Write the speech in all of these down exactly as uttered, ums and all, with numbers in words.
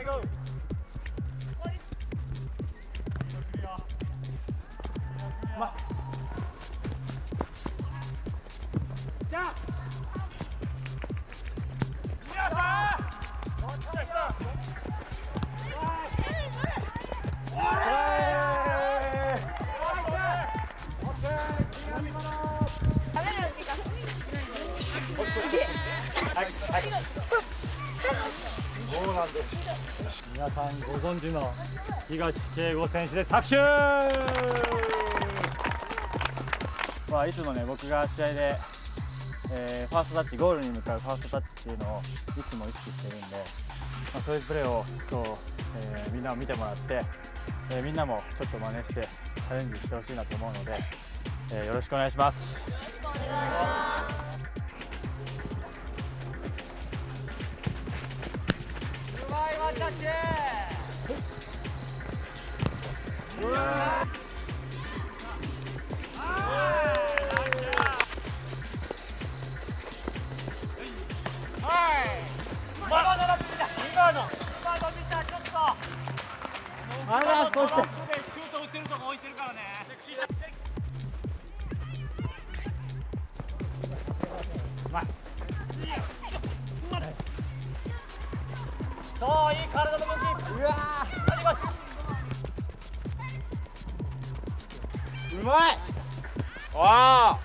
まじゃあそうなんです。皆さんご存知の東圭吾選手です。拍手。まあいつもね、僕が試合で、えー、ファーストタッチ、ゴールに向かうファーストタッチっていうのをいつも意識してるんで、まあ、そういうプレーを今日、えー、みんなを見てもらって、えー、みんなもちょっと真似してチャレンジしてほしいなと思うので、えー、よろしくお願いします。よろしくお願いします。うまいワンタッチ。うわー。まだ少しでシュート打ってるとこ置いてるからね。そう、いい体の動き。うわー、うまい。わ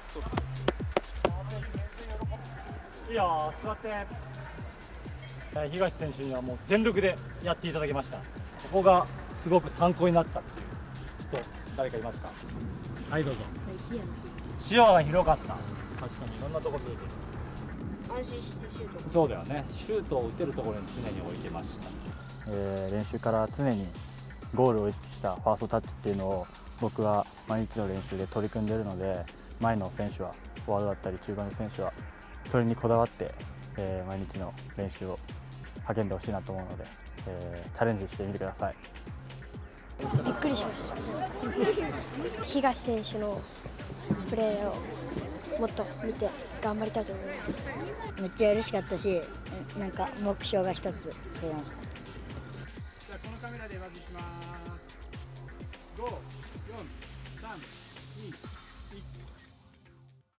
ー、いやー、座って。東選手にはもう全力でやっていただきました。ここがすごく参考になったっていう人、誰かいますか？はい、どうぞ。視野が広かった。確かにいろんなところに安心してシュート。 そうだよね。シュートを打てるところに常に置いてました。えー、練習から常にゴールを意識したファーストタッチっていうのを僕は毎日の練習で取り組んでいるので、前の選手はフォワードだったり中盤の選手はそれにこだわって、えー、毎日の練習を励んでほしいなと思うので、えー、チャレンジしてみてください。 びっくりしました。東選手のプレーをもっと見て頑張りたいと思います。 めっちゃ嬉しかったし、なんか目標が一つ増えました。 じゃあこのカメラでまずいきます。ご、よん、さん、に。